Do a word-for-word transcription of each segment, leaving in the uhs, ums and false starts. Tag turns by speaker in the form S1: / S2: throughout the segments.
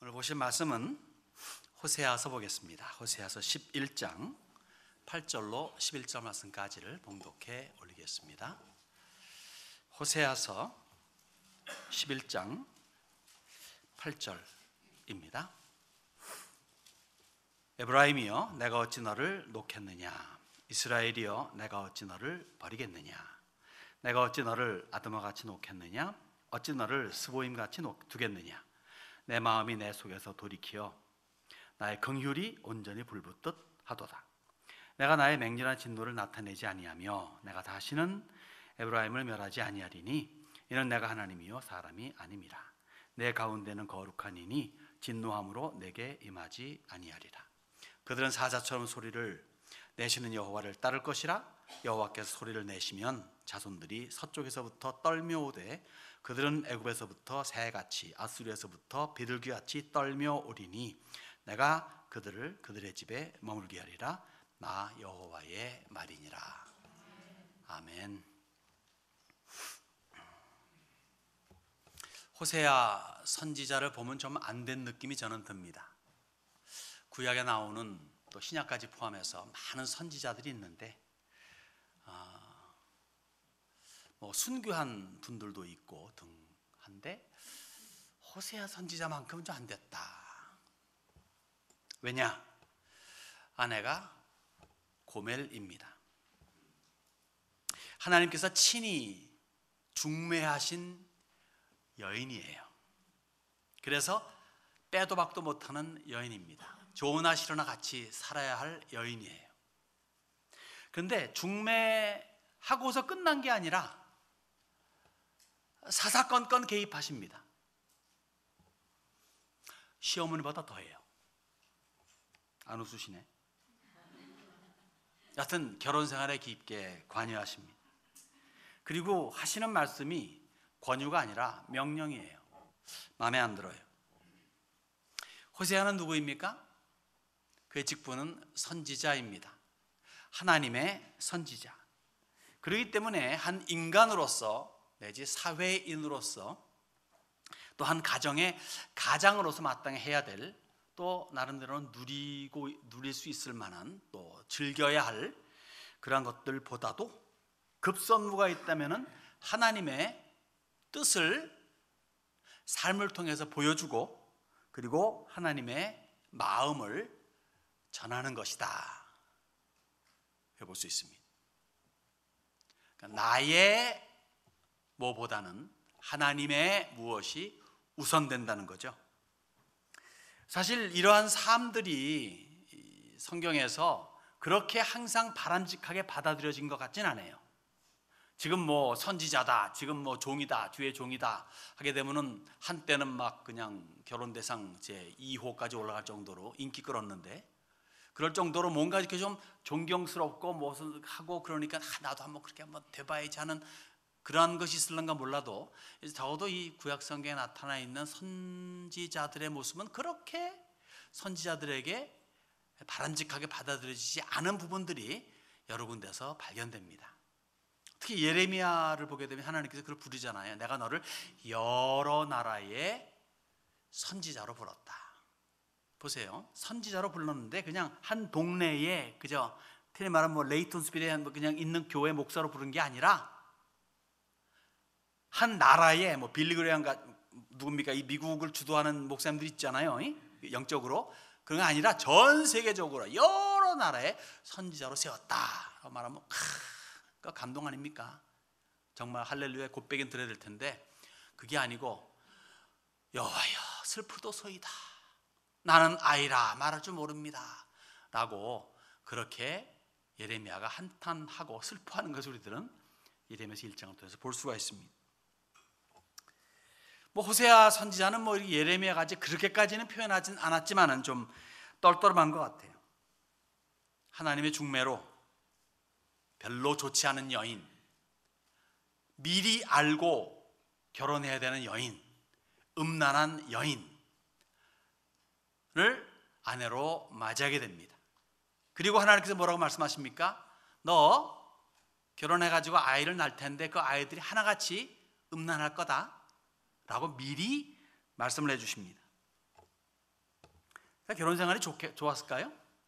S1: 오늘 보실 말씀은 호세아서 보겠습니다. 호세아서 십일 장 팔 절로 십일 절 말씀까지를 봉독해 올리겠습니다. 호세아서 십일 장 팔 절입니다. 에브라임이여 내가 어찌 너를 놓겠느냐, 이스라엘이여 내가 어찌 너를 버리겠느냐, 내가 어찌 너를 아드마같이 놓겠느냐, 어찌 너를 스보임같이 두겠느냐. 내 마음이 내 속에서 돌이키어 나의 긍휼이 온전히 불붙듯 하도다. 내가 나의 맹렬한 진노를 나타내지 아니하며 내가 다시는 에브라임을 멸하지 아니하리니 이는 내가 하나님이요 사람이 아님이라. 내 가운데는 거룩한 이니 진노함으로 내게 임하지 아니하리라. 그들은 사자처럼 소리를 내시는 여호와를 따를 것이라. 여호와께서 소리를 내시면 자손들이 서쪽에서부터 떨며 오되 그들은 애굽에서부터 새같이 아수르에서부터 비둘기같이 떨며 오리니 내가 그들을 그들의 집에 머물게 하리라. 나 여호와의 말이니라. 아멘. 호세아 선지자를 보면 좀 안 된 느낌이 저는 듭니다. 구약에 나오는 또 신약까지 포함해서 많은 선지자들이 있는데 어, 뭐 순교한 분들도 있고 등한데 호세아 선지자만큼은 좀 안 됐다. 왜냐? 아내가 고멜입니다. 하나님께서 친히 중매하신 여인이에요. 그래서 빼도 박도 못하는 여인입니다. 좋으나 싫으나 같이 살아야 할 여인이에요. 그런데 중매하고서 끝난 게 아니라 사사건건 개입하십니다. 시어머니보다 더해요. 안 웃으시네. 여하튼 결혼 생활에 깊게 관여하십니다. 그리고 하시는 말씀이 권유가 아니라 명령이에요. 마음에 안 들어요. 호세아는 누구입니까? 그의 직분은 선지자입니다. 하나님의 선지자. 그렇기 때문에 한 인간으로서 내지 사회인으로서 또 한 가정의 가장으로서 마땅히 해야 될, 또 나름대로는 누리고 누릴 수 있을 만한, 또 즐겨야 할 그러한 것들보다도 급선무가 있다면은 하나님의 뜻을 삶을 통해서 보여주고 그리고 하나님의 마음을 전하는 것이다 해볼 수 있습니다. 그러니까 나의 뭐보다는 하나님의 무엇이 우선된다는 거죠. 사실 이러한 삶들이 성경에서 그렇게 항상 바람직하게 받아들여진 것 같진 않아요. 지금 뭐 선지자다, 지금 뭐 종이다, 주의 종이다 하게 되면은 한때는 막 그냥 결혼 대상 제이 호까지 올라갈 정도로 인기 끌었는데, 그럴 정도로 뭔가 이렇게 좀 존경스럽고 무엇을 하고 그러니까 아, 나도 한번 그렇게 한번 돼봐야지 하는 그러한 것이 있을런가 몰라도 적어도 이 구약 성경에 나타나 있는 선지자들의 모습은 그렇게 선지자들에게 바람직하게 받아들여지지 않은 부분들이 여러 군데서 발견됩니다. 특히 예레미야를 보게 되면 하나님께서 그걸 부르잖아요. 내가 너를 여러 나라의 선지자로 불렀다. 보세요. 선지자로 불렀는데 그냥 한 동네에 그저 틀린 말하면 뭐 레이톤스빌에 그냥 있는 교회 목사로 부른 게 아니라 한 나라에 뭐 빌리그레안가 누굽니까? 이 미국을 주도하는 목사님들 있잖아요. 영적으로. 그런 게 아니라 전 세계적으로 여러 나라의 선지자로 세웠다. 말하면 크, 감동 아닙니까? 정말 할렐루야 곧배긴 들어야 될 텐데 그게 아니고 여호와여 슬프도소이다. 나는 아이라 말할 줄 모릅니다. 라고 그렇게 예레미야가 한탄하고 슬퍼하는 것을 우리들은 예레미야서 일 장을 통해서 볼 수가 있습니다. 뭐 호세아 선지자는 뭐 예레미야까지 그렇게까지는 표현하진 않았지만은 좀 떨떠름한 것 같아요. 하나님의 중매로 별로 좋지 않은 여인, 미리 알고 결혼해야 되는 여인, 음란한 여인을 아내로 맞이하게 됩니다. 그리고 하나님께서 뭐라고 말씀하십니까? 너 결혼해가지고 아이를 낳을 텐데 그 아이들이 하나같이 음란할 거다 라고 미리 말씀을 해주십니다. 결혼 생활이 좋게, 좋았을까요?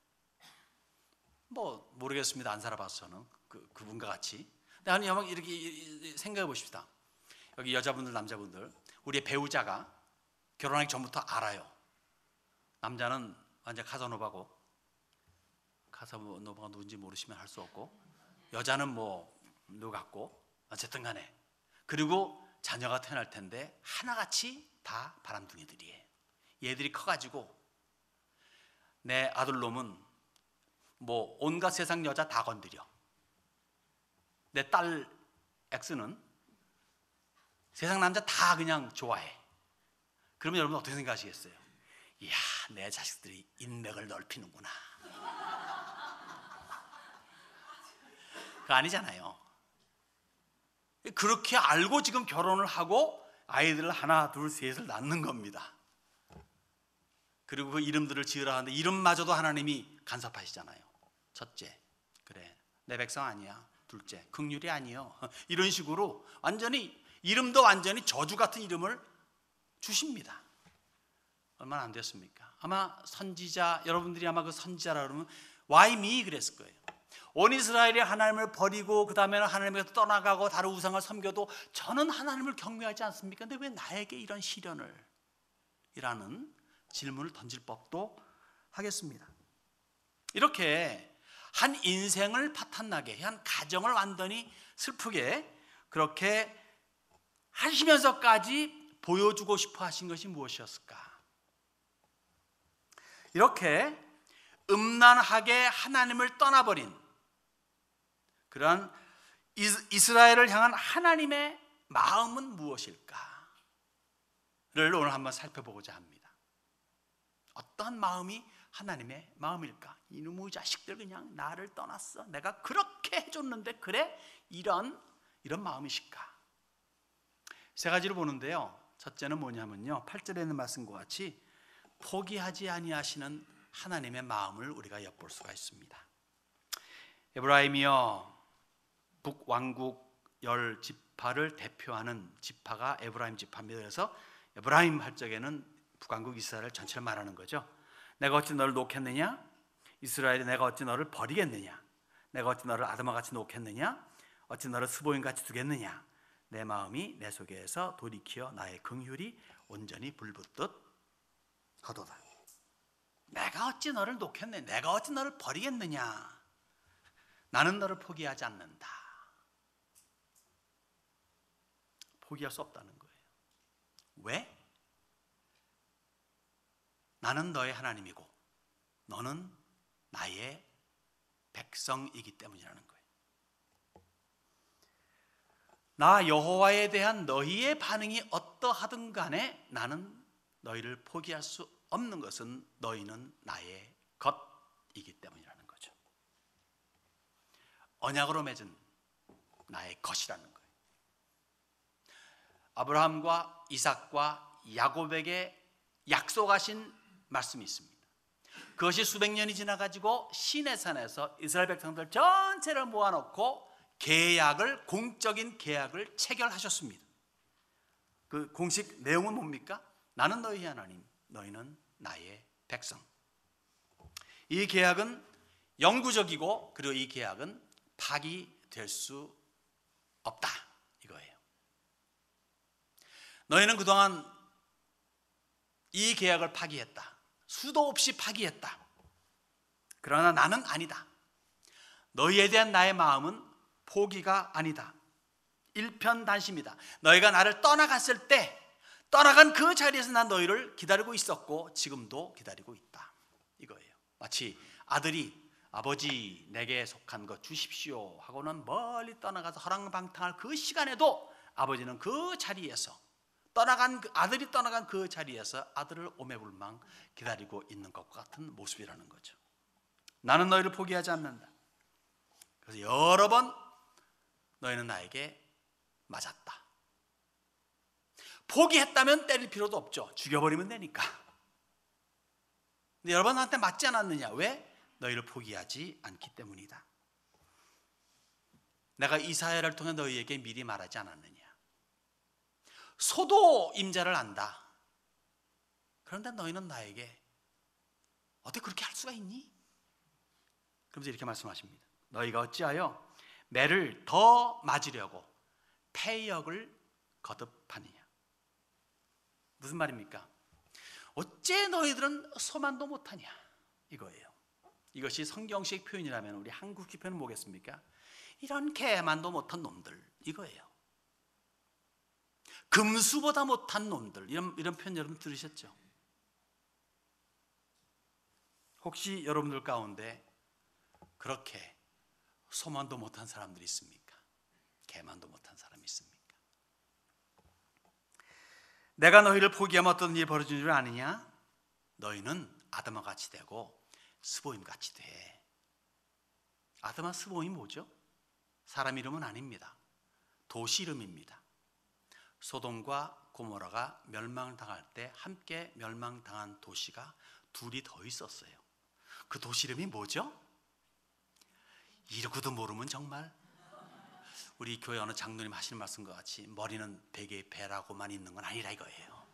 S1: 뭐 모르겠습니다. 안 살아봐서는 그, 그분과 같이. 근데 아니 한번 이렇게 생각해 보십시다. 여기 여자분들 남자분들 우리의 배우자가 결혼하기 전부터 알아요. 남자는 완전 카사노바고, 카사노바가 누군지 모르시면 할 수 없고, 여자는 뭐 누구 같고, 어쨌든 간에. 그리고 자녀가 태어날 텐데 하나같이 다 바람둥이들이에요. 얘들이 커가지고 내 아들놈은 뭐 온갖 세상 여자 다 건드려. 내 딸 X는 세상 남자 다 그냥 좋아해. 그러면 여러분 어떻게 생각하시겠어요? 이야, 내 자식들이 인맥을 넓히는구나. 그거 아니잖아요. 그렇게 알고 지금 결혼을 하고 아이들을 하나 둘 셋을 낳는 겁니다. 그리고 그 이름들을 지으라 하는데 이름마저도 하나님이 간섭하시잖아요. 첫째, 그래 내 백성 아니야. 둘째, 긍휼이 아니요. 이런 식으로 완전히 이름도 완전히 저주 같은 이름을 주십니다. 얼마나 안 됐습니까? 아마 선지자, 여러분들이 아마 그 선지자라 그러면 Why me? 그랬을 거예요. 온 이스라엘이 하나님을 버리고 그 다음에는 하나님에서 떠나가고 다른 우상을 섬겨도 저는 하나님을 경외하지 않습니까? 근데 왜 나에게 이런 시련을? 이라는 질문을 던질 법도 하겠습니다. 이렇게 한 인생을 파탄나게, 한 가정을 완전히 슬프게 그렇게 하시면서까지 보여주고 싶어 하신 것이 무엇이었을까? 이렇게 음란하게 하나님을 떠나버린 그러한 이스라엘을 향한 하나님의 마음은 무엇일까를 오늘 한번 살펴보고자 합니다. 어떤 마음이 하나님의 마음일까? 이놈의 자식들 그냥 나를 떠났어. 내가 그렇게 해줬는데 그래? 이런 이런 마음이실까? 세 가지로 보는데요. 첫째는 뭐냐면요, 팔 절에 있는 말씀과 같이 포기하지 아니하시는 하나님의 마음을 우리가 엿볼 수가 있습니다. 에브라임이여, 북왕국 열 지파를 대표하는 지파가 에브라임 지파입니다. 그래서 에브라임 할 적에는 북왕국 이스라엘 전체를 말하는 거죠. 내가 어찌 너를 놓겠느냐? 이스라엘이 내가 어찌 너를 버리겠느냐? 내가 어찌 너를 아담아같이 놓겠느냐? 어찌 너를 스보임같이 두겠느냐? 내 마음이 내 속에서 돌이키어 나의 긍휼이 온전히 불붙듯 하도다. 내가 어찌 너를 놓겠느냐? 내가 어찌 너를 버리겠느냐? 나는 너를 포기하지 않는다. 포기할 수 없다는 거예요. 왜? 나는 너의 하나님이고 너는 나의 백성이기 때문이라는 거예요. 나 여호와에 대한 너희의 반응이 어떠하든 간에 나는 너희를 포기할 수 없는 것은 너희는 나의 것이기 때문이라는 거죠. 언약으로 맺은 나의 것이라는 거예요. 아브라함과 이삭과 야곱에게 약속하신 말씀이 있습니다. 그것이 수백 년이 지나가지고 시내산에서 이스라엘 백성들 전체를 모아놓고 계약을, 공적인 계약을 체결하셨습니다. 그 공식 내용은 뭡니까? 나는 너희 하나님, 너희는 나의 백성. 이 계약은 영구적이고 그리고 이 계약은 파기될 수 없다 이거예요. 너희는 그동안 이 계약을 파기했다. 수도 없이 파기했다. 그러나 나는 아니다. 너희에 대한 나의 마음은 포기가 아니다. 일편단심이다. 너희가 나를 떠나갔을 때 떠나간 그 자리에서 난 너희를 기다리고 있었고 지금도 기다리고 있다 이거예요. 마치 아들이 아버지 내게 속한 것 주십시오 하고는 멀리 떠나가서 허랑방탕할 그 시간에도 아버지는 그 자리에서 떠나간 그 아들이 떠나간 그 자리에서 아들을 오매불망 기다리고 있는 것과 같은 모습이라는 거죠. 나는 너희를 포기하지 않는다. 그래서 여러 번 너희는 나에게 맞았다. 포기했다면 때릴 필요도 없죠. 죽여버리면 되니까. 근데 여러 번 나한테 맞지 않았느냐? 왜? 너희를 포기하지 않기 때문이다. 내가 이사야를 통해 너희에게 미리 말하지 않았느냐? 소도 임자를 안다. 그런데 너희는 나에게 어떻게 그렇게 할 수가 있니? 그러면서 이렇게 말씀하십니다. 너희가 어찌하여 매를 더 맞으려고 패역을 거듭하느냐. 무슨 말입니까? 어째 너희들은 소만도 못하냐 이거예요. 이것이 성경식 표현이라면 우리 한국식 표현은 뭐겠습니까? 이런 개만도 못한 놈들 이거예요. 금수보다 못한 놈들, 이런, 이런 표현 여러분 들으셨죠? 혹시 여러분들 가운데 그렇게 소만도 못한 사람들이 있습니까? 개만도 못한 사람이 있습니까? 내가 너희를 포기하면 어떤 일이 벌어지는 줄 아느냐? 너희는 아드마 같이 되고 스보임 같이 돼. 아드마 스보임이 뭐죠? 사람 이름은 아닙니다. 도시 이름입니다. 소돔과 고모라가 멸망당할 때 함께 멸망당한 도시가 둘이 더 있었어요. 그 도시 이름이 뭐죠? 이러고도 모르면 정말 우리 교회 어느 장로님 하시는 말씀과 같이 머리는 베개에 배라고만 있는 건 아니라 이거예요.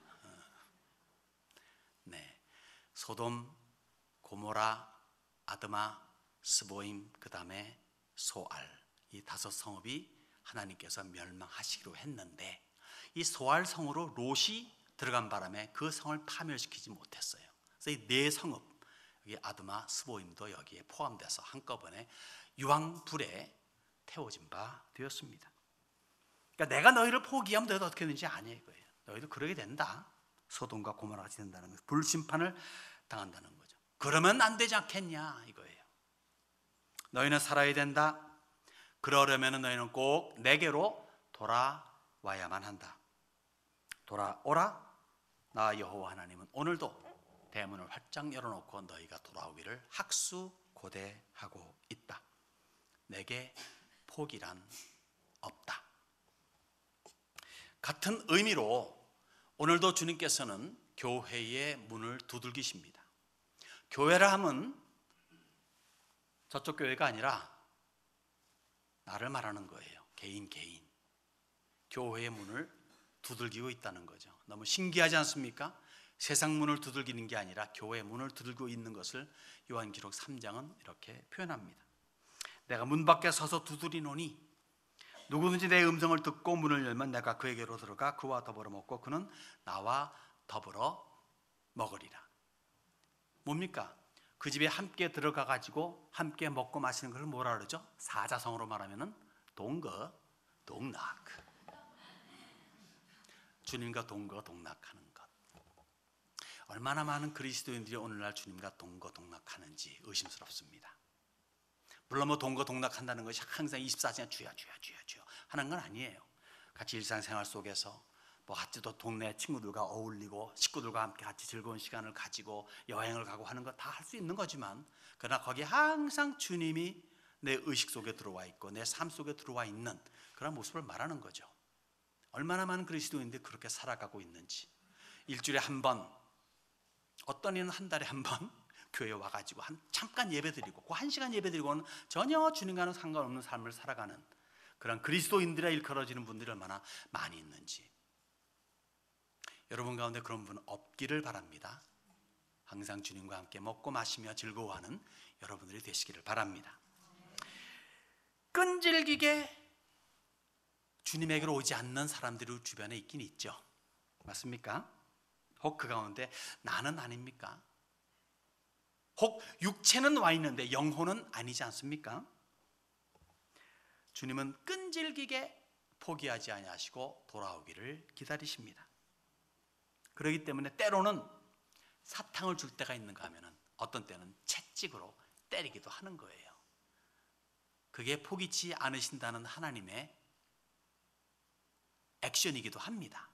S1: 네, 소돔, 고모라, 아드마, 스보임, 그 다음에 소알, 이 다섯 성읍이 하나님께서 멸망하시기로 했는데 이 소알 성으로 롯이 들어간 바람에 그 성을 파멸시키지 못했어요. 그래서 이 네 성읍, 여기 아드마, 스보임도 여기에 포함돼서 한꺼번에 유황불에 태워진 바 되었습니다. 그러니까 내가 너희를 포기하면 너희도 어떻게 되는지 아니에요 이거예요. 너희도 그러게 된다. 소돔과 고모라 같이 된다는 거예요. 불심판을 당한다는 거죠. 그러면 안 되지 않겠냐 이거예요. 너희는 살아야 된다. 그러려면 너희는 꼭 내게로 돌아와야만 한다. 돌아오라. 나 여호와 하나님은 오늘도 대문을 활짝 열어놓고 너희가 돌아오기를 학수고대하고 있다. 내게 포기란 없다. 같은 의미로 오늘도 주님께서는 교회의 문을 두들기십니다. 교회라 함은 저쪽 교회가 아니라 나를 말하는 거예요. 개인 개인 교회의 문을 두들기고 있다는 거죠. 너무 신기하지 않습니까? 세상 문을 두들기는 게 아니라 교회의 문을 두들기고 있는 것을 요한기록 삼 장은 이렇게 표현합니다. 내가 문 밖에 서서 두드리노니 누구든지 내 음성을 듣고 문을 열면 내가 그에게로 들어가 그와 더불어 먹고 그는 나와 더불어 먹으리라. 뭡니까? 그 집에 함께 들어가 가지고 함께 먹고 마시는 걸 뭐라 그러죠? 사자성어로 말하면은 동거 동락. 주님과 동거 동락하는 것. 얼마나 많은 그리스도인들이 오늘날 주님과 동거 동락하는지 의심스럽습니다. 물론 뭐 동거 동락한다는 것이 항상 이십사 시간 주여 주여 주여 주여 하는 건 아니에요. 같이 일상생활 속에서 뭐 같이 또 동네 친구들과 어울리고 식구들과 함께 같이 즐거운 시간을 가지고 여행을 가고 하는 거 다 할 수 있는 거지만 그러나 거기에 항상 주님이 내 의식 속에 들어와 있고 내 삶 속에 들어와 있는 그런 모습을 말하는 거죠. 얼마나 많은 그리스도인들이 그렇게 살아가고 있는지. 일주일에 한 번, 어떤 이는 한 달에 한 번 교회에 와가지고 한 잠깐 예배드리고 그 한 시간 예배드리고는 전혀 주님과는 상관없는 삶을 살아가는 그런 그리스도인들에 일컬어지는 분들이 얼마나 많이 있는지. 여러분 가운데 그런 분 없기를 바랍니다. 항상 주님과 함께 먹고 마시며 즐거워하는 여러분들이 되시기를 바랍니다. 끈질기게 주님에게로 오지 않는 사람들이 주변에 있긴 있죠. 맞습니까? 혹 그 가운데 나는 아닙니까? 혹 육체는 와 있는데 영혼은 아니지 않습니까? 주님은 끈질기게 포기하지 아니하시고 돌아오기를 기다리십니다. 그렇기 때문에 때로는 사탕을 줄 때가 있는가 하면은 어떤 때는 채찍으로 때리기도 하는 거예요. 그게 포기치 않으신다는 하나님의 액션이기도 합니다.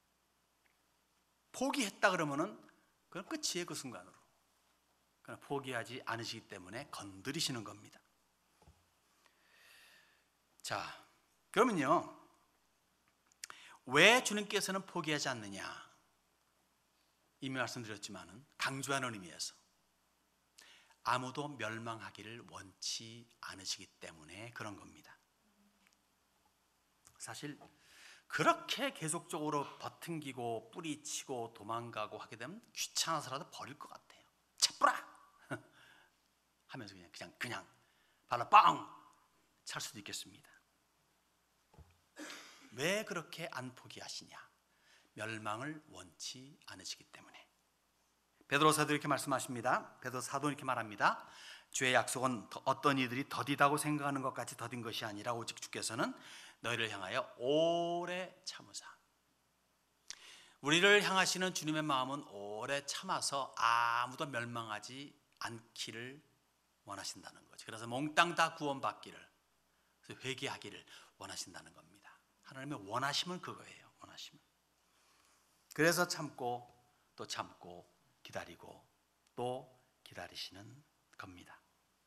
S1: 포기했다 그러면은 그건 끝이에요. 그 순간으로. 그러나 포기하지 않으시기 때문에 건드리시는 겁니다. 자, 그러면요, 왜 주님께서는 포기하지 않느냐? 이미 말씀드렸지만은 강조하는 의미에서 아무도 멸망하기를 원치 않으시기 때문에 그런 겁니다. 사실 그렇게 계속적으로 버팅기고 뿌리치고 도망가고 하게 되면 귀찮아서라도 버릴 것 같아요. 차뿌라! 하면서 그냥 그냥 그냥 발로 빵 찰 수도 있겠습니다. 왜 그렇게 안 포기하시냐? 멸망을 원치 않으시기 때문에. 베드로 사도 이렇게 말씀하십니다. 베드로 사도 이렇게 말합니다. 주의 약속은 어떤 이들이 더디다고 생각하는 것 같이 더딘 것이 아니라 오직 주께서는 너희를 향하여 오래 참으사. 우리를 향하시는 주님의 마음은 오래 참아서 아무도 멸망하지 않기를 원하신다는 거죠. 그래서 몽땅 다 구원받기를, 회개하기를 원하신다는 겁니다. 하나님의 원하심은 그거예요. 원하심은. 그래서 참고 또 참고 기다리고 또 기다리시는 겁니다.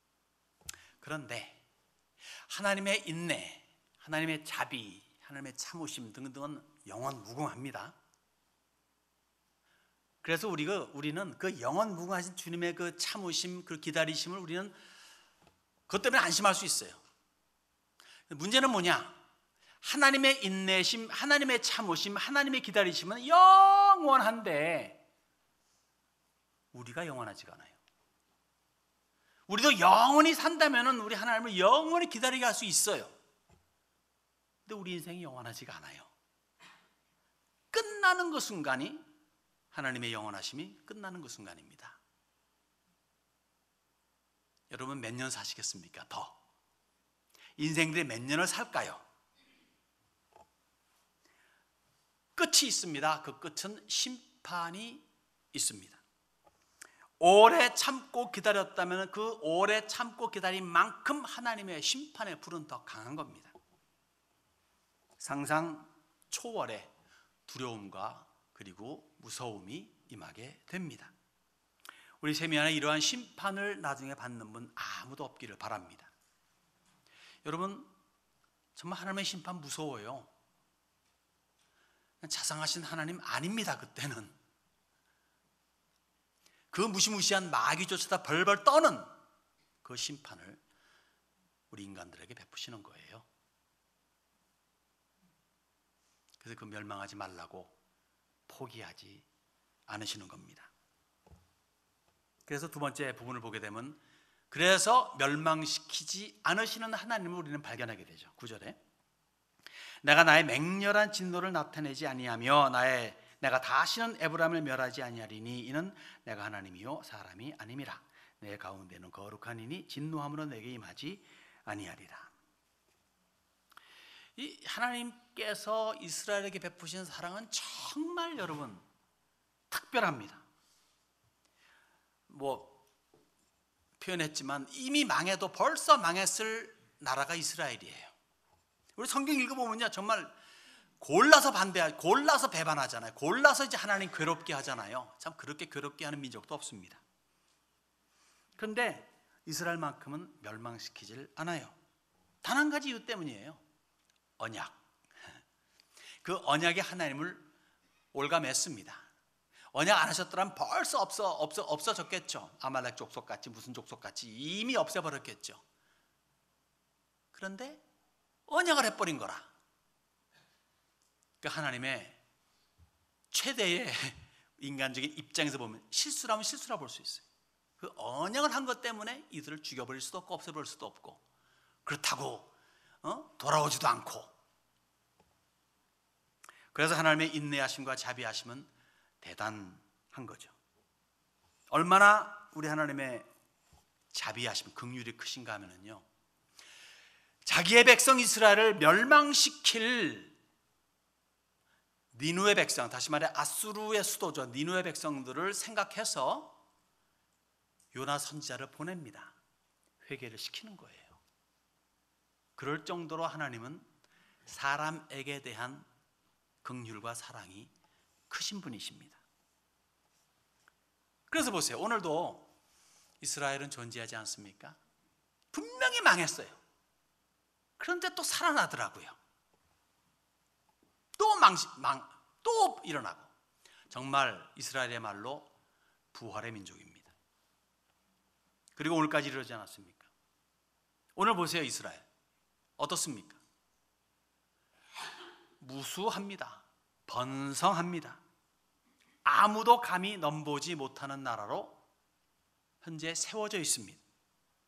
S1: 그런데 하나님의 인내, 하나님의 자비, 하나님의 참으심 등등은 영원 무궁합니다. 그래서 우리가 우리는 그 영원 무궁하신 주님의 그 참으심, 그 기다리심을 우리는 그것 때문에 안심할 수 있어요. 문제는 뭐냐? 하나님의 인내심, 하나님의 참으심, 하나님의 기다리심은 영원한데 우리가 영원하지가 않아요. 우리도 영원히 산다면 우리 하나님을 영원히 기다리게 할 수 있어요. 근데 우리 인생이 영원하지가 않아요. 끝나는 그 순간이 하나님의 영원하심이 끝나는 그 순간입니다. 여러분 몇 년 사시겠습니까? 더. 인생들이 몇 년을 살까요? 끝이 있습니다. 그 끝은 심판이 있습니다. 오래 참고 기다렸다면 그 오래 참고 기다린 만큼 하나님의 심판의 불은 더 강한 겁니다. 상상 초월의 두려움과 그리고 무서움이 임하게 됩니다. 우리 세미 안에 이러한 심판을 나중에 받는 분 아무도 없기를 바랍니다. 여러분 정말 하나님의 심판 무서워요. 자상하신 하나님 아닙니다. 그때는 그 무시무시한 마귀조차도 벌벌 떠는 그 심판을 우리 인간들에게 베푸시는 거예요. 그래서 그 멸망하지 말라고 포기하지 않으시는 겁니다. 그래서 두 번째 부분을 보게 되면 그래서 멸망시키지 않으시는 하나님을 우리는 발견하게 되죠. 구 절에 내가 나의 맹렬한 진노를 나타내지 아니하며 나의 내가 다시는 에브라임을 멸하지 아니하리니 이는 내가 하나님이요 사람이 아님이라. 내 가운데는 거룩한 이니 진노함으로 내게 임하지 아니하리라. 이 하나님께서 이스라엘에게 베푸신 사랑은 정말 여러분 특별합니다. 뭐 표현했지만 이미 망해도 벌써 망했을 나라가 이스라엘이에요. 우리 성경 읽어보면요 정말 골라서 반대하, 골라서 배반하잖아요. 골라서 이제 하나님 괴롭게 하잖아요. 참 그렇게 괴롭게 하는 민족도 없습니다. 그런데 이스라엘만큼은 멸망시키질 않아요. 단 한 가지 이유 때문이에요. 언약. 그 언약의 하나님을 올가맸습니다. 언약 안 하셨더라면 벌써 없어, 없어, 없어졌겠죠. 아말렉 족속같이 무슨 족속같이 이미 없애버렸겠죠. 그런데 언약을 해버린 거라. 그 하나님의 최대의 인간적인 입장에서 보면 실수라면 실수라 볼 수 있어요. 그 언약을 한 것 때문에 이들을 죽여버릴 수도 없고 없애버릴 수도 없고 그렇다고 어? 돌아오지도 않고. 그래서 하나님의 인내하심과 자비하심은 대단한 거죠. 얼마나 우리 하나님의 자비하심, 긍휼이 크신가 하면요 자기의 백성 이스라엘을 멸망시킬 니누의 백성, 다시 말해 아수르의 수도죠. 니누의 백성들을 생각해서 요나 선지자를 보냅니다. 회개를 시키는 거예요. 그럴 정도로 하나님은 사람에게 대한 긍휼과 사랑이 크신 분이십니다. 그래서 보세요. 오늘도 이스라엘은 존재하지 않습니까? 분명히 망했어요. 그런데 또 살아나더라고요. 또 망시, 망, 또 일어나고. 정말 이스라엘의 말로 부활의 민족입니다. 그리고 오늘까지 이러지 않았습니까? 오늘 보세요. 이스라엘 어떻습니까? 무수합니다. 번성합니다. 아무도 감히 넘보지 못하는 나라로 현재 세워져 있습니다.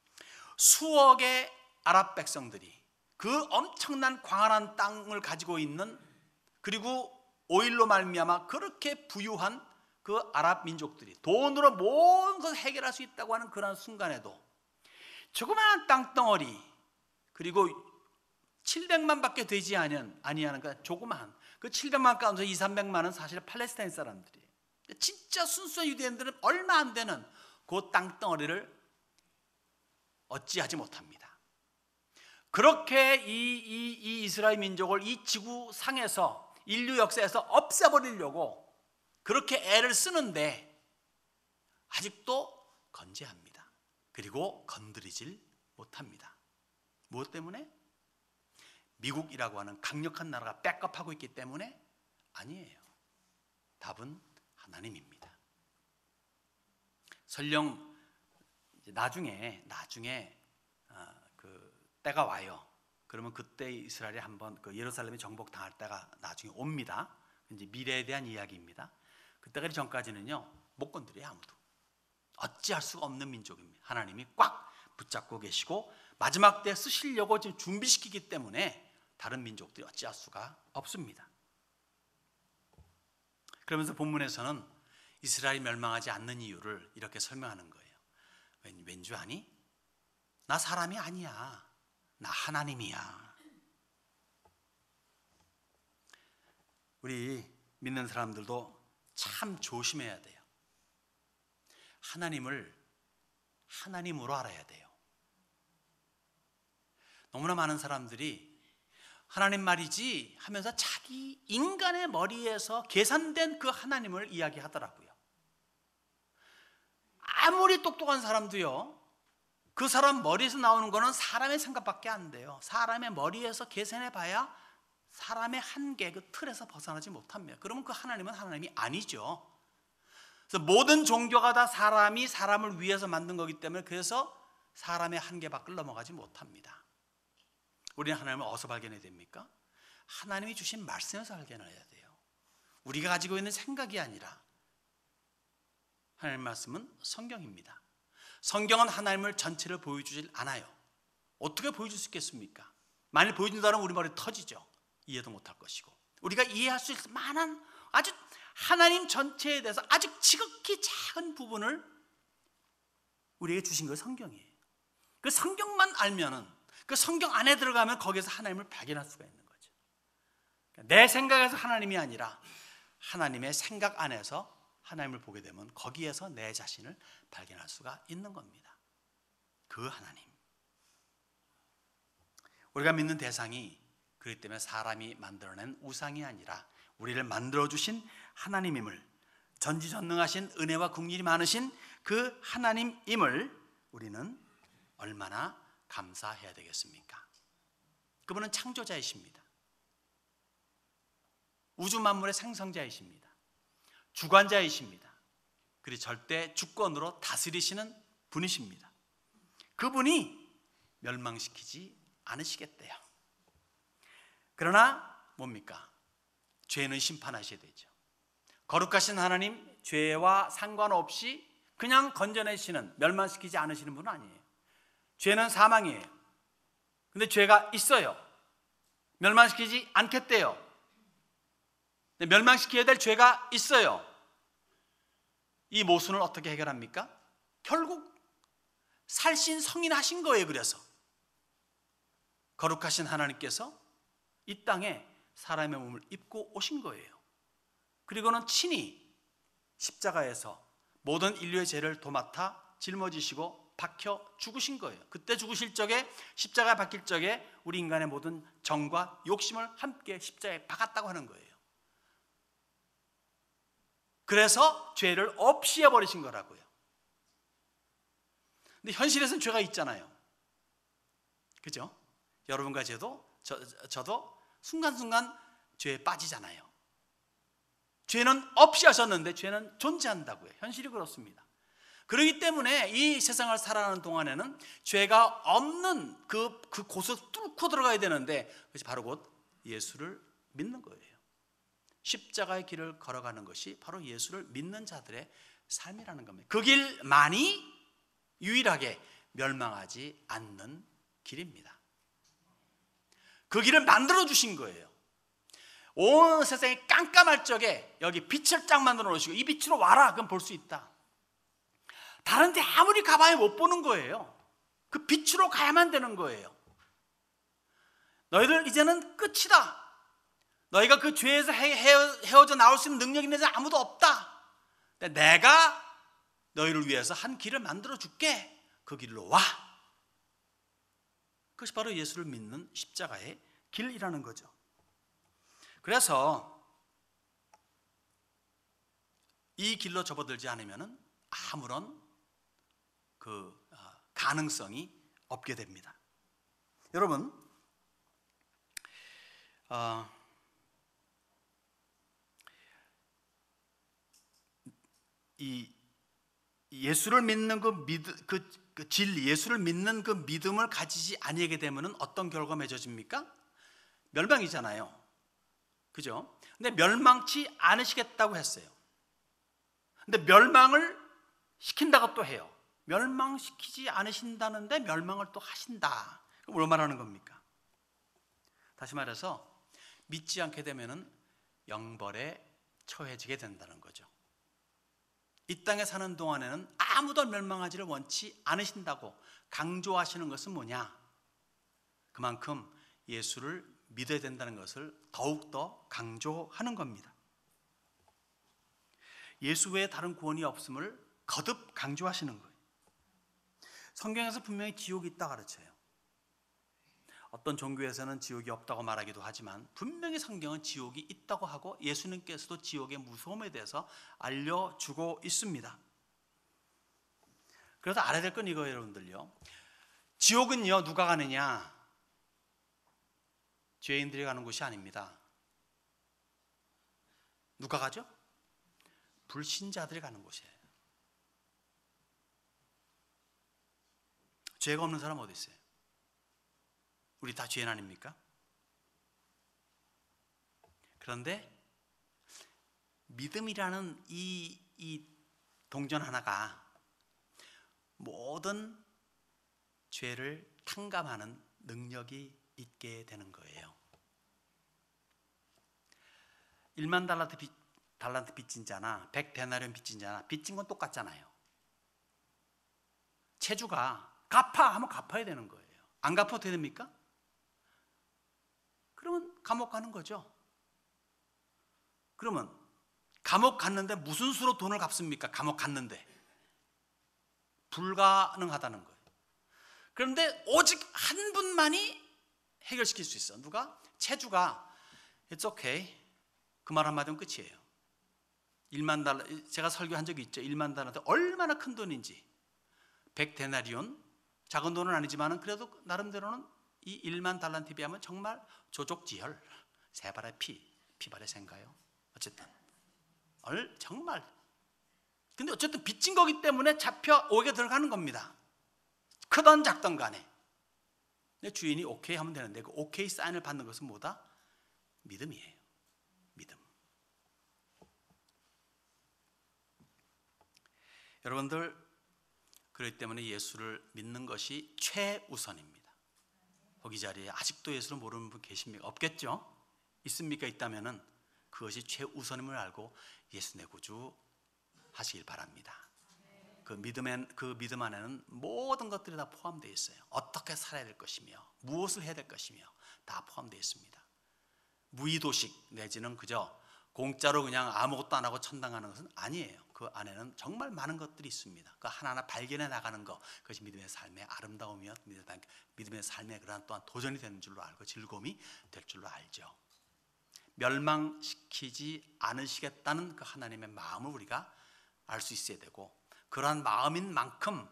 S1: 수억의 아랍 백성들이 그 엄청난 광활한 땅을 가지고 있는, 그리고 오일로 말미암아 그렇게 부유한 그 아랍 민족들이 돈으로 모든 것을 해결할 수 있다고 하는 그런 순간에도 조그마한 땅덩어리, 그리고 칠백만밖에 되지 아니하는, 아니하는 그 조그마한 그 칠백만 가운데 이삼백만은 사실 팔레스타인 사람들이에요. 진짜 순수한 유대인들은 얼마 안 되는 그 땅덩어리를 어찌하지 못합니다. 그렇게 이, 이, 이 이스라엘 민족을 이 지구상에서, 인류 역사에서 없애버리려고 그렇게 애를 쓰는데 아직도 건재합니다. 그리고 건드리질 못합니다. 무엇 때문에? 미국이라고 하는 강력한 나라가 백업하고 있기 때문에? 아니에요. 답은 하나님입니다. 설령 나중에 나중에 어, 그 때가 와요. 그러면 그때 이스라엘이 한번 그 예루살렘이 정복당할 때가 나중에 옵니다. 이제 미래에 대한 이야기입니다. 그때까지 전까지는요 못 건드려요. 아무도. 어찌할 수가 없는 민족입니다. 하나님이 꽉 붙잡고 계시고 마지막 때 쓰시려고 지금 준비시키기 때문에 다른 민족들이 어찌할 수가 없습니다. 그러면서 본문에서는 이스라엘이 멸망하지 않는 이유를 이렇게 설명하는 거예요. 왠, 왠줄 아니? 나 사람이 아니야. 나 하나님이야. 우리 믿는 사람들도 참 조심해야 돼요. 하나님을 하나님으로 알아야 돼요. 너무나 많은 사람들이 하나님 말이지 하면서 자기 인간의 머리에서 계산된 그 하나님을 이야기하더라고요. 아무리 똑똑한 사람도요, 그 사람 머리에서 나오는 거는 사람의 생각밖에 안 돼요. 사람의 머리에서 계산해 봐야 사람의 한계, 그 틀에서 벗어나지 못합니다. 그러면 그 하나님은 하나님이 아니죠. 그래서 모든 종교가 다 사람이 사람을 위해서 만든 거기 때문에 그래서 사람의 한계 밖을 넘어가지 못합니다. 우리는 하나님을 어디서 발견해야 됩니까? 하나님이 주신 말씀에서 발견해야 돼요. 우리가 가지고 있는 생각이 아니라 하나님 말씀은 성경입니다. 성경은 하나님을 전체를 보여주질 않아요. 어떻게 보여줄 수 있겠습니까? 만일 보여준다면 우리 머리 터지죠. 이해도 못할 것이고, 우리가 이해할 수 있을 만한 아주 하나님 전체에 대해서 아주 지극히 작은 부분을 우리에게 주신 게 성경이에요. 그 성경만 알면은, 그 성경 안에 들어가면 거기에서 하나님을 발견할 수가 있는 거죠. 내 생각에서 하나님이 아니라 하나님의 생각 안에서 하나님을 보게 되면 거기에서 내 자신을 발견할 수가 있는 겁니다. 그 하나님. 우리가 믿는 대상이 그렇기 때문에 사람이 만들어낸 우상이 아니라 우리를 만들어주신 하나님임을, 전지전능하신 은혜와 긍휼이 많으신 그 하나님임을 우리는 얼마나 감사해야 되겠습니까? 그분은 창조자이십니다. 우주 만물의 생성자이십니다. 주관자이십니다. 그리고 절대 주권으로 다스리시는 분이십니다. 그분이 멸망시키지 않으시겠대요. 그러나 뭡니까? 죄는 심판하셔야 되죠. 거룩하신 하나님, 죄와 상관없이 그냥 건져내시는, 멸망시키지 않으시는 분은 아니에요. 죄는 사망이에요. 근데 죄가 있어요. 멸망시키지 않겠대요. 근데 멸망시켜야 될 죄가 있어요. 이 모순을 어떻게 해결합니까? 결국 살신 성인하신 거예요. 그래서 거룩하신 하나님께서 이 땅에 사람의 몸을 입고 오신 거예요. 그리고는 친히 십자가에서 모든 인류의 죄를 도맡아 짊어지시고 박혀 죽으신 거예요. 그때 죽으실 적에, 십자가에 박힐 적에 우리 인간의 모든 정과 욕심을 함께 십자가에 박았다고 하는 거예요. 그래서 죄를 없이 해버리신 거라고요. 근데 현실에서는 죄가 있잖아요. 그죠? 여러분과 저도, 저, 저도 순간순간 죄에 빠지잖아요. 죄는 없이 하셨는데 죄는 존재한다고요. 현실이 그렇습니다. 그렇기 때문에 이 세상을 살아가는 동안에는 죄가 없는 그, 그 곳을 뚫고 들어가야 되는데, 그것이 바로 곧 예수를 믿는 거예요. 십자가의 길을 걸어가는 것이 바로 예수를 믿는 자들의 삶이라는 겁니다. 그 길만이 유일하게 멸망하지 않는 길입니다. 그 길을 만들어 주신 거예요. 온 세상이 깜깜할 적에 여기 빛을 쫙 만들어 놓으시고 이 빛으로 와라, 그럼 볼 수 있다. 다른 데 아무리 가봐야 못 보는 거예요. 그 빛으로 가야만 되는 거예요. 너희들 이제는 끝이다. 너희가 그 죄에서 헤어져 나올 수 있는 능력이 있는 자 아무도 없다. 내가 너희를 위해서 한 길을 만들어 줄게. 그 길로 와. 그것이 바로 예수를 믿는 십자가의 길이라는 거죠. 그래서 이 길로 접어들지 않으면 아무런 그 가능성이 없게 됩니다. 여러분, 어, 이 예수를 믿는 그 믿음, 그, 그 진리, 예수를 믿는 그 믿음을 가지지 아니하게 되면은 어떤 결과가 맺어집니까? 멸망이잖아요. 그죠? 근데 멸망치 않으시겠다고 했어요. 근데 멸망을 시킨다고 또 해요. 멸망시키지 않으신다는데 멸망을 또 하신다. 그럼 뭘 말하는 겁니까? 다시 말해서 믿지 않게 되면은 영벌에 처해지게 된다는 거죠. 이 땅에 사는 동안에는 아무도 멸망하지를 원치 않으신다고 강조하시는 것은 뭐냐? 그만큼 예수를 믿어야 된다는 것을 더욱더 강조하는 겁니다. 예수 외에 다른 구원이 없음을 거듭 강조하시는 거예요. 성경에서 분명히 지옥이 있다 가르쳐요. 어떤 종교에서는 지옥이 없다고 말하기도 하지만 분명히 성경은 지옥이 있다고 하고 예수님께서도 지옥의 무서움에 대해서 알려주고 있습니다. 그래서 알아야 될 건 이거예요, 여러분들요. 지옥은요, 누가 가느냐? 죄인들이 가는 곳이 아닙니다. 누가 가죠? 불신자들이 가는 곳이에요. 죄가 없는 사람 어디 있어요? 우리 다 죄인 아닙니까? 그런데 믿음이라는 이, 이 동전 하나가 모든 죄를 탕감하는 능력이 있게 되는 거예요. 일만 달란트 빚, 달란트 빚진 자나 백 데나리온 빚진 자나 빚진 건 똑같잖아요. 채주가 갚아 하면 갚아야 되는 거예요. 안 갚아도 어떻게 됩니까? 그러면 감옥 가는 거죠. 그러면 감옥 갔는데 무슨 수로 돈을 갚습니까? 감옥 갔는데 불가능하다는 거예요. 그런데 오직 한 분만이 해결시킬 수 있어. 누가? 채주가 It's okay. 그 말 한마디면 끝이에요. 일만 달러, 제가 설교한 적이 있죠. 일만 달러인데 얼마나 큰 돈인지. 백 데나리온, 작은 돈은 아니지만 그래도 나름대로는 이 일만 달란트에 비하면 정말 조족지혈, 세 발의 피, 피발의 생가요. 어쨌든 얼 정말. 근데 어쨌든 빚진 거기 때문에 잡혀 오게 들어가는 겁니다. 크던 작던 간에. 내 주인이 오케이 하면 되는데 그 오케이 사인을 받는 것은 뭐다? 믿음이에요. 믿음. 여러분들, 그렇기 때문에 예수를 믿는 것이 최우선입니다. 거기 자리에 아직도 예수를 모르는 분 계십니까? 없겠죠? 있습니까? 있다면은 그것이 최우선임을 알고 예수 내 구주 하시길 바랍니다. 그 믿음엔, 그 믿음 안에는 모든 것들이 다 포함되어 있어요. 어떻게 살아야 될 것이며 무엇을 해야 될 것이며 다 포함되어 있습니다. 무의도식 내지는 그저 공짜로 그냥 아무것도 안 하고 천당하는 것은 아니에요. 그 안에는 정말 많은 것들이 있습니다. 그 하나하나 발견해 나가는 것, 그것이 믿음의 삶의 아름다움이며 믿음의 삶의 그러한 또한 도전이 되는 줄로 알고 즐거움이 될 줄로 알죠. 멸망시키지 않으시겠다는 그 하나님의 마음을 우리가 알 수 있어야 되고, 그러한 마음인 만큼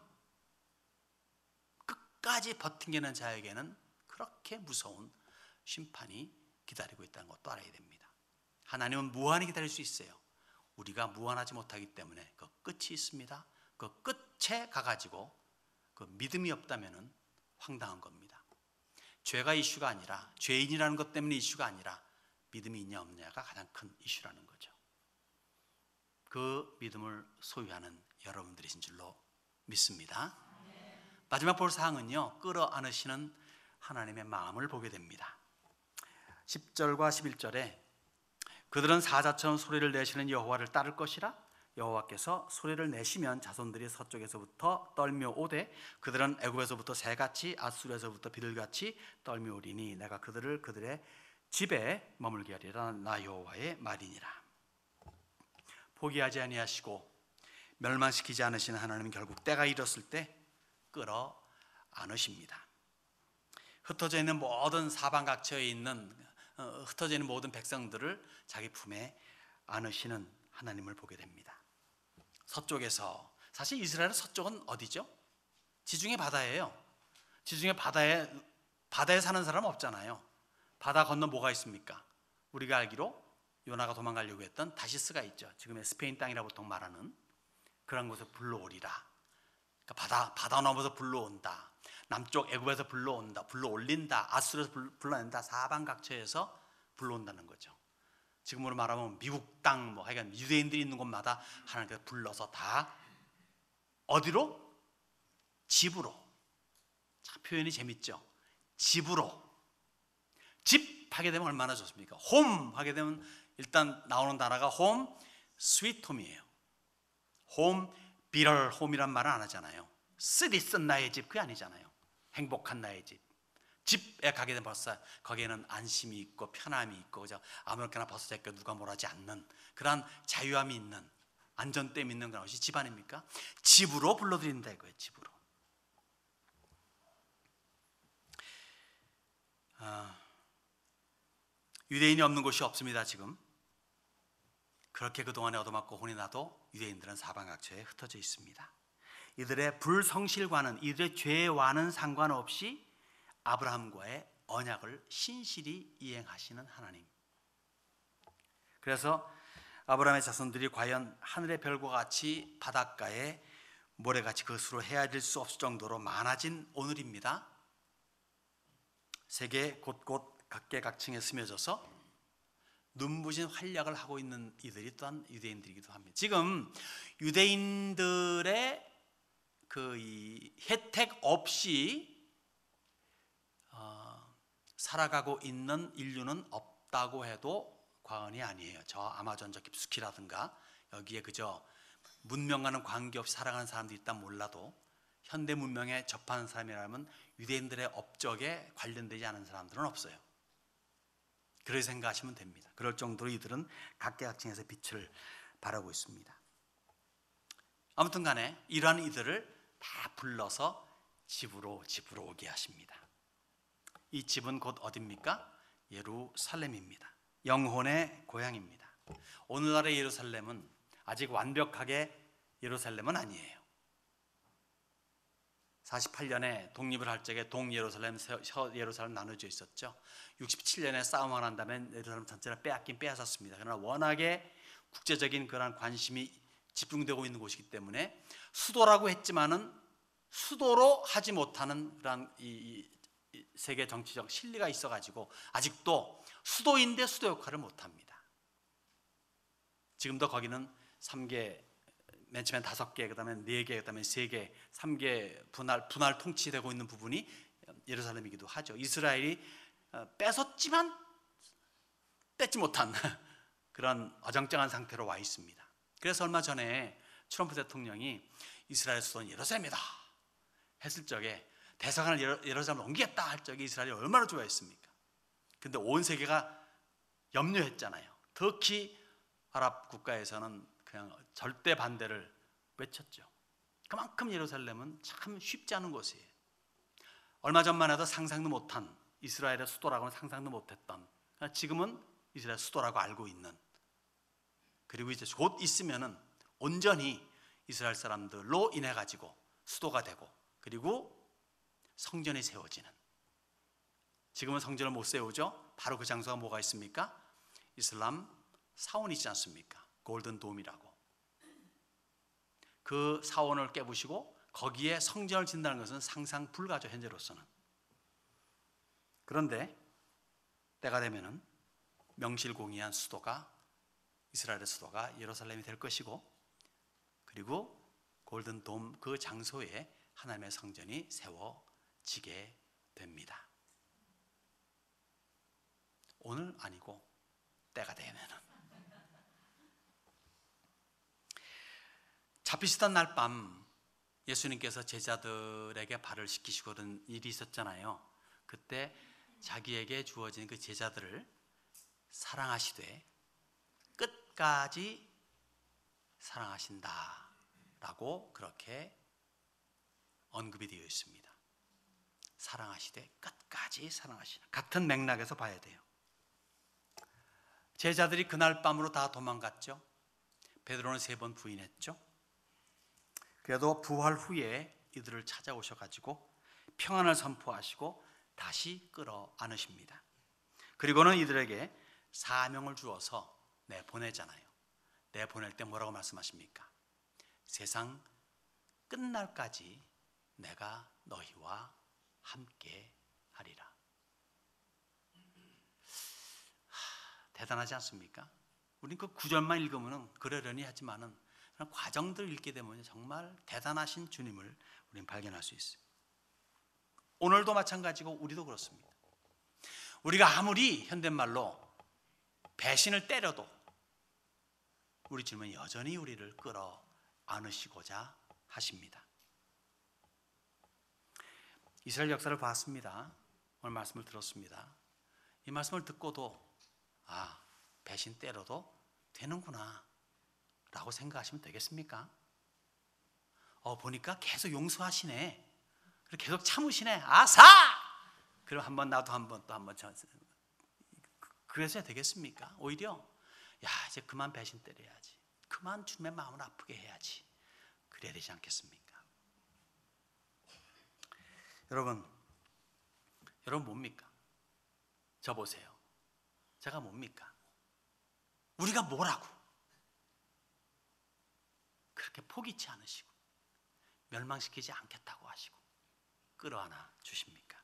S1: 끝까지 버티는 자에게는 그렇게 무서운 심판이 기다리고 있다는 것도 알아야 됩니다. 하나님은 무한히 기다릴 수 있어요. 우리가 무한하지 못하기 때문에 그 끝이 있습니다. 그 끝에 가가지고 그 믿음이 없다면 황당한 겁니다. 죄가 이슈가 아니라, 죄인이라는 것 때문에 이슈가 아니라 믿음이 있냐 없냐가 가장 큰 이슈라는 거죠. 그 믿음을 소유하는 여러분들이신 줄로 믿습니다. 마지막 볼 사항은요, 끌어안으시는 하나님의 마음을 보게 됩니다. 십 절과 십일 절에 그들은 사자처럼 소리를 내시는 여호와를 따를 것이라. 여호와께서 소리를 내시면 자손들이 서쪽에서부터 떨며 오되 그들은 애굽에서부터 새같이 아수르에서부터 비둘같이 떨며 오리니 내가 그들을 그들의 집에 머물게 하리라. 나 여호와의 말이니라. 포기하지 아니하시고 멸망시키지 않으시는 하나님은 결국 때가 이뤘을 때 끌어 안으십니다. 흩어져 있는 모든 사방각처에 있는 어, 흩어져 있는 모든 백성들을 자기 품에 안으시는 하나님을 보게 됩니다. 서쪽에서, 사실 이스라엘의 서쪽은 어디죠? 지중해 바다예요. 지중해 바다에 바다에 사는 사람 없잖아요. 바다 건너 뭐가 있습니까? 우리가 알기로 요나가 도망가려고 했던 다시스가 있죠. 지금의 스페인 땅이라 보통 말하는 그런 곳에 불러오리라. 그러니까 바다 바다 넘어서 불러온다. 남쪽 애굽에서 불러온다. 불러올린다. 아수르에서 불러낸다. 사방각처에서 불러온다는 거죠. 지금으로 말하면 미국 땅, 뭐 하여간 유대인들이 있는 곳마다 하나님께서 불러서 다 어디로? 집으로. 참 표현이 재밌죠. 집으로. 집 하게 되면 얼마나 좋습니까? 홈 하게 되면 일단 나오는 단어가 홈, 스위트 홈이에요. 홈, 비럴 홈이란 말은 안 하잖아요. 쓰디 쓴 나의 집, 그게 아니잖아요. 행복한 나의 집. 집에 가게 되면 벌써 거기에는 안심이 있고 편함이 있고, 그죠? 아무렇게나 벗어 제껴 누가 뭐라지 않는 그런 자유함이 있는, 안전됨 있는 그런 것이 집 아닙니까? 집으로 불러드린다 이거예요. 집으로. 아, 유대인이 없는 곳이 없습니다. 지금 그렇게 그동안에 얻어맞고 혼이 나도 유대인들은 사방각처에 흩어져 있습니다. 이들의 불성실과는, 이들의 죄와는 상관없이 아브라함과의 언약을 신실히 이행하시는 하나님. 그래서 아브라함의 자손들이 과연 하늘의 별과 같이 바닷가에 모래같이 그 수로 헤아릴 수 없을 정도로 많아진 오늘입니다. 세계 곳곳 각계각층에 스며져서 눈부신 활약을 하고 있는 이들이 또한 유대인들이기도 합니다. 지금 유대인들의 그 이 혜택 없이 어, 살아가고 있는 인류는 없다고 해도 과언이 아니에요. 저 아마존 저 깊숙이라든가 여기에 그저 문명과는 관계없이 살아가는 사람들이 있다 몰라도 현대 문명에 접하는 사람이라면 유대인들의 업적에 관련되지 않은 사람들은 없어요. 그렇게 생각하시면 됩니다. 그럴 정도로 이들은 각계각층에서 빛을 발하고 있습니다. 아무튼 간에 이러한 이들을 다 불러서 집으로 집으로 오게 하십니다. 이 집은 곧 어디입니까? 예루살렘입니다. 영혼의 고향입니다. 오늘날의 예루살렘은 아직 완벽하게 예루살렘은 아니에요. 사십팔 년에 독립을 할 적에 동예루살렘, 서예루살렘 나눠져 있었죠. 육십칠 년에 싸움을 한 다음에 예루살렘 전체를 빼앗긴 빼앗았습니다. 그러나 워낙에 국제적인 그런 관심이 집중되고 있는 곳이기 때문에 수도라고 했지만은 수도로 하지 못하는 그런 이, 이 세계 정치적 실리가 있어가지고 아직도 수도인데 수도 역할을 못합니다. 지금도 거기는 삼 개, 맨 처음엔 다섯 개, 그다음에 네 개, 그다음에 세 개, 삼 개 분할 분할 통치되고 있는 부분이 예루살렘이기도 하죠. 이스라엘이 뺏었지만 뺏지 못한 그런 어정쩡한 상태로 와 있습니다. 그래서 얼마 전에 트럼프 대통령이 이스라엘 수도는 예루살렘이다 했을 적에 대사관을 예루살렘으로 옮기겠다 할 적에 이스라엘이 얼마나 좋아했습니까? 근데 온 세계가 염려했잖아요. 특히 아랍 국가에서는 그냥 절대 반대를 외쳤죠. 그만큼 예루살렘은 참 쉽지 않은 곳이에요. 얼마 전만 해도 상상도 못한, 이스라엘의 수도라고는 상상도 못했던, 지금은 이스라엘 수도라고 알고 있는, 그리고 이제 곧 있으면은 온전히 이스라엘 사람들로 인해 가지고 수도가 되고, 그리고 성전이 세워지는. 지금은 성전을 못 세우죠. 바로 그 장소가 뭐가 있습니까? 이슬람 사원이 있지 않습니까? 골든 돔이라고. 그 사원을 깨부시고 거기에 성전을 짓는다는 것은 상상 불가죠, 현재로서는. 그런데 때가 되면은 명실공히한 수도가, 이스라엘의 수도가 예루살렘이 될 것이고, 그리고 골든 돔 그 장소에 하나님의 성전이 세워지게 됩니다. 오늘 아니고 때가 되면은. 잡히시던 날 밤 예수님께서 제자들에게 발을 씻기시고 그런 일이 있었잖아요. 그때 자기에게 주어진 그 제자들을 사랑하시되 끝까지 사랑하신다 라고 그렇게 언급이 되어 있습니다. 사랑하시되 끝까지 사랑하시는, 같은 맥락에서 봐야 돼요. 제자들이 그날 밤으로 다 도망갔죠. 베드로는 세 번 부인했죠. 그래도 부활 후에 이들을 찾아오셔가지고 평안을 선포하시고 다시 끌어안으십니다. 그리고는 이들에게 사명을 주어서 내보내잖아요. 내보낼 때 뭐라고 말씀하십니까? 세상 끝날까지 내가 너희와 함께 하리라. 하, 대단하지 않습니까? 우린 그 구절만 읽으면 그러려니 하지만은 과정들 읽게 되면 정말 대단하신 주님을 우리는 발견할 수 있어요. 오늘도 마찬가지고 우리도 그렇습니다. 우리가 아무리 현대말로 배신을 때려도 우리 주님은 여전히 우리를 끌어 안으시고자 하십니다. 이스라엘 역사를 봤습니다. 오늘 말씀을 들었습니다. 이 말씀을 듣고도 아, 배신 때려도 되는구나 라고 생각하시면 되겠습니까? 어, 보니까 계속 용서하시네. 그리고 계속 참으시네. 아사! 그럼 한번 나도 한번 또 한번 그래서야 되겠습니까? 오히려 야, 이제 그만 배신 때려야지. 그만 주님의 마음을 아프게 해야지. 그래야 되지 않겠습니까? 여러분, 여러분 뭡니까? 저 보세요. 제가 뭡니까? 우리가 뭐라고? 그렇게 포기치 않으시고 멸망시키지 않겠다고 하시고 끌어안아 주십니까?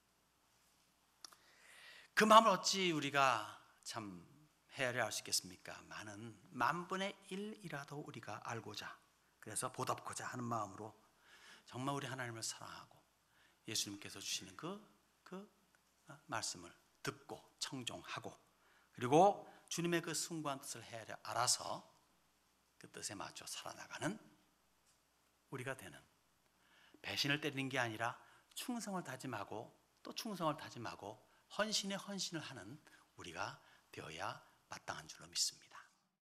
S1: 그 마음을 어찌 우리가 참 헤아려 알 수 있겠습니까? 많은 만분의 일이라도 우리가 알고자, 그래서 보답고자 하는 마음으로 정말 우리 하나님을 사랑하고 예수님께서 주시는 그, 그 말씀을 듣고 청종하고 그리고 주님의 그 숭고한 뜻을 헤아려 알아서 그 뜻에 맞춰 살아나가는 우리가 되는, 배신을 때리는 게 아니라 충성을 다짐하고 또 충성을 다짐하고 헌신에 헌신을 하는 우리가 되어야 마땅한 줄로 믿습니다.